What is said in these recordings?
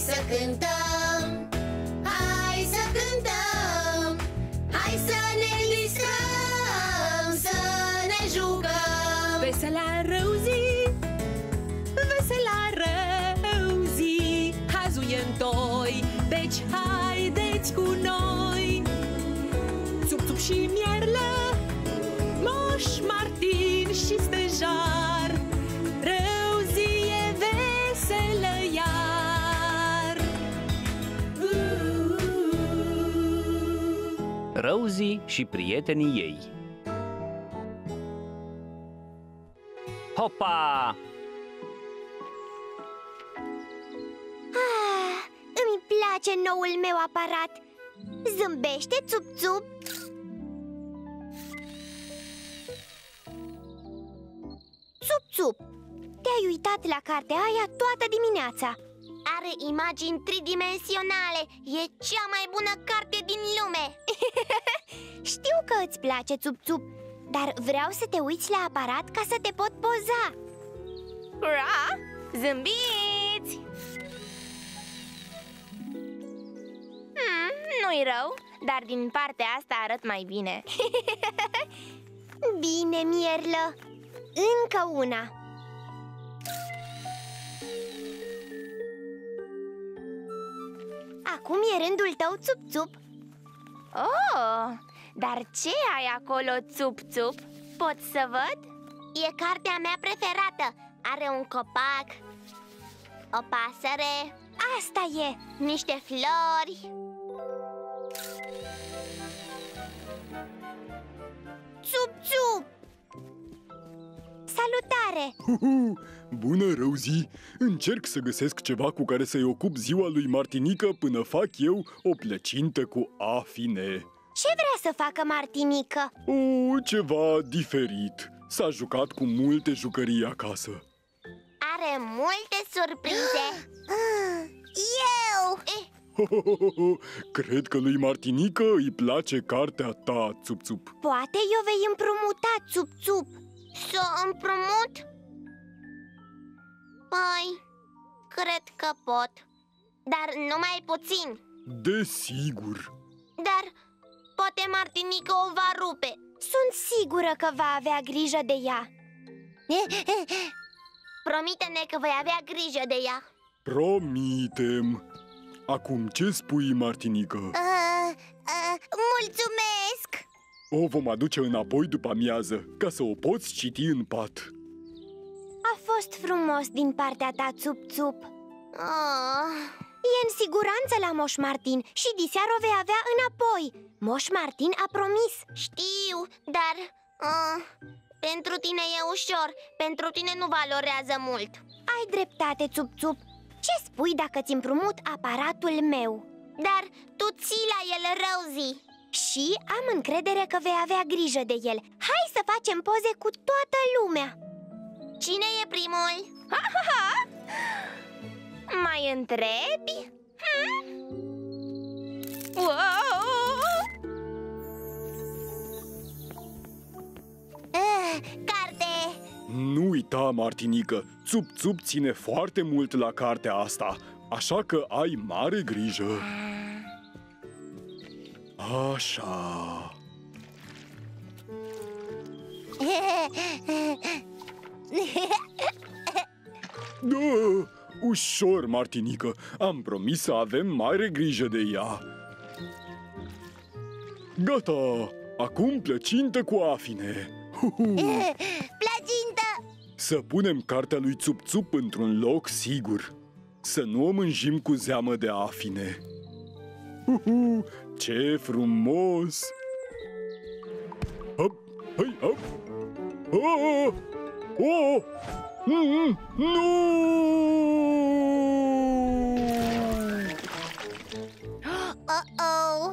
să cântăm, hai să cântăm, hai să ne distrăm, să ne jucăm. Vesela Rosie, vesela Rosie, hazuie-ntoi, deci haideți cu noi. Țup-țup și mierlă, Moș Martin și stejar, Rosie e veselă iar. Rosie și prietenii ei. Hopa! Îmi place noul meu aparat. Zâmbește, țup-țup. Țup-țup, te-ai uitat la cartea aia toată dimineața. Are imagini tridimensionale. E cea mai bună carte din lume. Știu că îți place, țup-țup, dar vreau să te uiți la aparat ca să te pot poza. Ura! Zâmbiți! Nu-i rău, dar din partea asta arăt mai bine. Bine, mierlă. Încă una. Acum e rândul tău, țup-țup. Oh, dar ce ai acolo, țup-țup? Pot să văd? E cartea mea preferată. Are un copac, o pasăre. Asta e. Niște flori. Țup-țup! Salutare! Bună, Rosie! Încerc să găsesc ceva cu care să-i ocup ziua lui Martinică până fac eu o plăcintă cu afine. Ce vrea să facă Martinică? Ceva diferit. S-a jucat cu multe jucării acasă. Are multe surprize. Eu! Cred că lui Martinică îi place cartea ta, țup-țup. Poate eu vei împrumuta, țup-țup. Să împrumut? Păi, cred că pot. Dar numai puțin. Desigur. Dar poate Martinică o va rupe. Sunt sigură că va avea grijă de ea. Promite-ne că vei avea grijă de ea. Promitem. Acum ce spui, Martinică? Mulțumesc! O vom aduce înapoi după amiază, ca să o poți citi în pat. A fost frumos din partea ta, țup-țup. E în siguranță la Moș Martin și diseară o vei avea înapoi. Moș Martin a promis. Știu, dar pentru tine e ușor. Pentru tine nu valorează mult. Ai dreptate, țup-țup. Ce spui dacă ți împrumut aparatul meu? Dar tu ții la el, Rosie. Și am încredere că vei avea grijă de el. Hai să facem poze cu toată lumea. Cine e primul? Mai întrebi? Wow! Carte! Nu uita, Martinică, țup-țup ține foarte mult la cartea asta, așa că ai mare grijă. Așa. Da, ușor, Martinică. Am promis să avem mare grijă de ea. Gata! Acum plăcintă cu afine. Plăcintă! Să punem cartea lui Țup-țup într-un loc sigur. Să nu o mânjim cu zeamă de afine. Ce frumos! Hop, hai, hop! Oh! Oh! Nu! Oh-oh!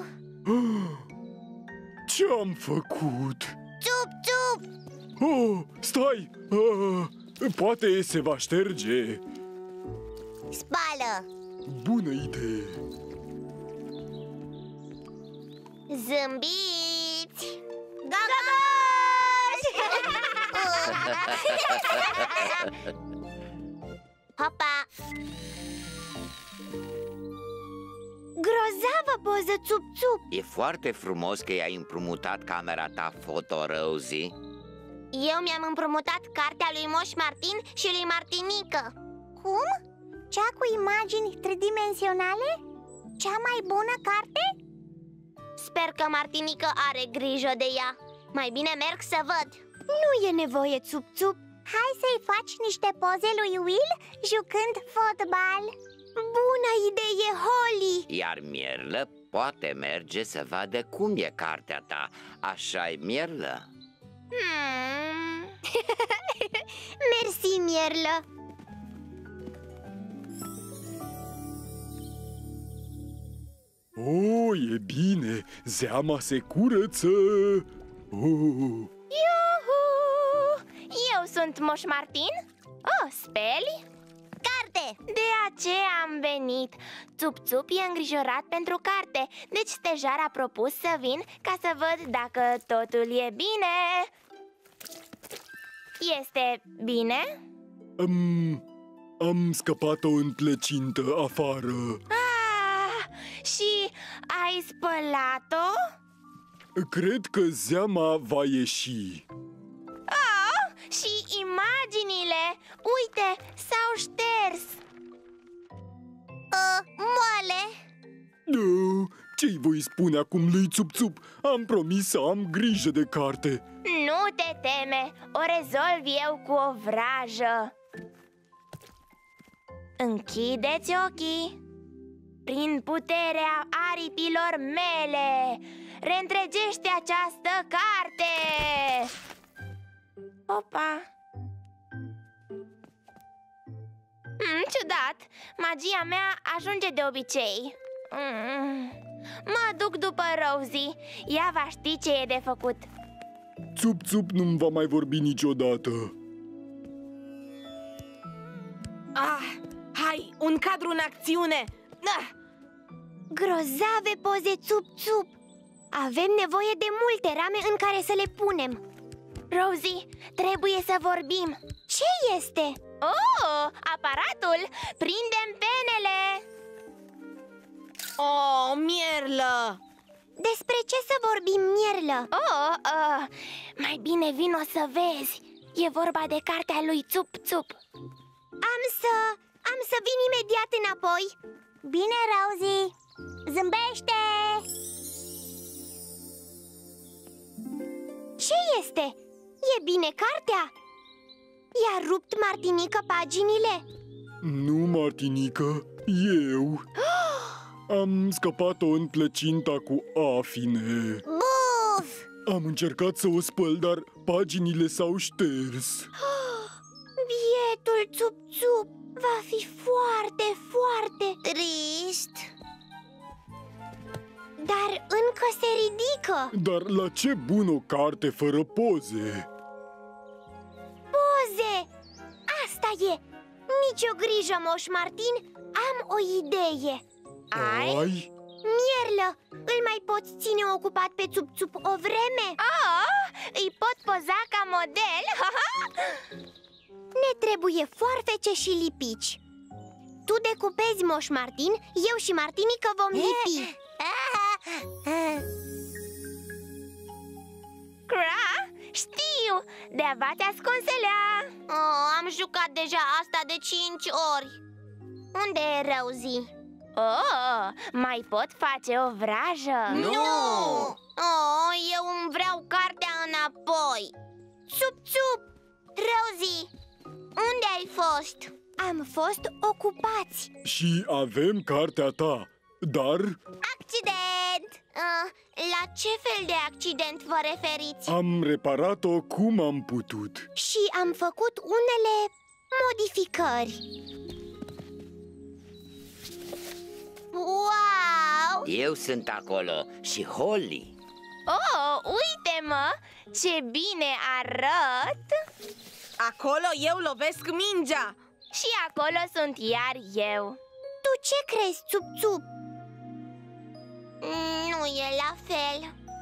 Ce-am făcut? Țup-țup! Oh, stai! Poate se va șterge. Spală! Bună idee! Zâmbiți! Gagași! Hopa! o poză, Țup-Țup. E foarte frumos că i-ai împrumutat camera ta foto, Rosie. Eu mi-am împrumutat cartea lui Moș Martin și lui Martinică. Cum? Cea cu imagini tridimensionale? Cea mai bună carte? Sper că Martinică are grijă de ea. Mai bine merg să văd. Nu e nevoie, Țup-Țup. Hai să-i faci niște poze lui Will jucând fotbal. Bună idee, Holly! Iar Mierlă poate merge să vadă cum e cartea ta. Așa-i, Mierlă? Mersi, Mierlă. Oh, e bine, zeama se curăță. Oh. Iuhu! Eu sunt Moș Martin. Oh, speli? Carte! De aceea am venit. Țup-Țup e îngrijorat pentru carte, deci stejar a propus să vin ca să văd dacă totul e bine. Este bine? Am scăpat-o în plăcintă afară. Și ai spălat-o? Cred că zeama va ieși. Și imaginile, uite, s-au șters. Moale! Ce-i voi spune acum lui Țup-Țup? Am promis să am grijă de carte. Nu te teme, o rezolv eu cu o vrajă. Închideți ochii. Prin puterea aripilor mele, reîntregește această carte! Opa! Ciudat, magia mea ajunge de obicei. Mă duc după Rosie, ea va ști ce e de făcut. Țup-Țup nu-mi va mai vorbi niciodată. Hai, un cadru în acțiune! Grozave poze, Țup-Țup. Avem nevoie de multe rame în care să le punem. Rosie, trebuie să vorbim. Ce este? Oh, aparatul! Prindem penele! Oh, Mierlă! Despre ce să vorbim, Mierlă? Mai bine vino să vezi. E vorba de cartea lui Țup-Țup. Am să vin imediat înapoi. Bine, Rosie. Zâmbește! Ce este? E bine cartea? I-a rupt Martinică paginile? Nu, Martinică, eu. Am scăpat-o în plăcinta cu afine. Buf! Am încercat să o spăl, dar paginile s-au șters. Bietul Țup-Țup va fi foarte, foarte trist. Dar încă se ridică. Dar la ce bun o carte fără poze? Poze! Asta e! Nici o grijă, Moș Martin, am o idee. Ai? Mierlă, îl mai poți ține ocupat pe Țup-Țup o vreme? Îi pot poza ca model? Ne trebuie foarfece și lipici. Tu decupezi, Moș Martin, eu și Martinică vom lipi. Cra, știu! De-a v-ați ascunselea. Am jucat deja asta de 5 ori. Unde e Rosie? Mai pot face o vrajă? Nu! Eu îmi vreau cartea înapoi. Țup-Țup! Rosie, unde ai fost? Am fost ocupați. Și avem cartea ta, dar... Accident! La ce fel de accident vă referiți? Am reparat-o cum am putut. Și am făcut unele modificări. Wow! Eu sunt acolo și Holly. Uite-mă! Ce bine arăt! Acolo eu lovesc mingea. Și acolo sunt iar eu. Tu ce crezi, Țup-Țup? Nu e la fel.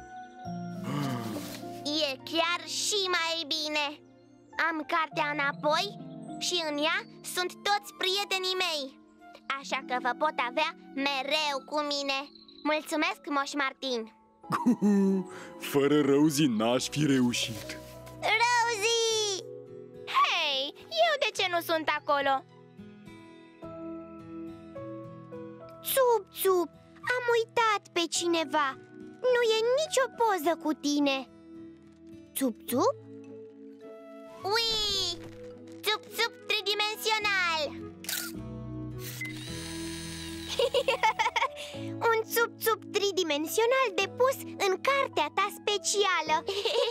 E chiar și mai bine. Am cartea înapoi și în ea sunt toți prietenii mei. Așa că vă pot avea mereu cu mine. Mulțumesc, Moș Martin. Fără Rosie n-aș fi reușit. Rosie! Hei, eu de ce nu sunt acolo? Țup-țup, am uitat pe cineva. Nu e nicio poză cu tine. Țup-țup? Ui! Țup-țup tridimensional! Un țup-țup tridimensional depus în cartea ta specială.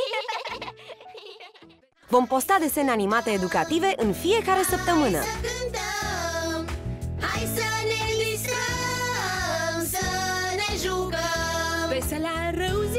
Vom posta desene animate educative în fiecare săptămână. Hai să cântăm, hai să ne distrăm, să ne jucăm. Vesela Rosie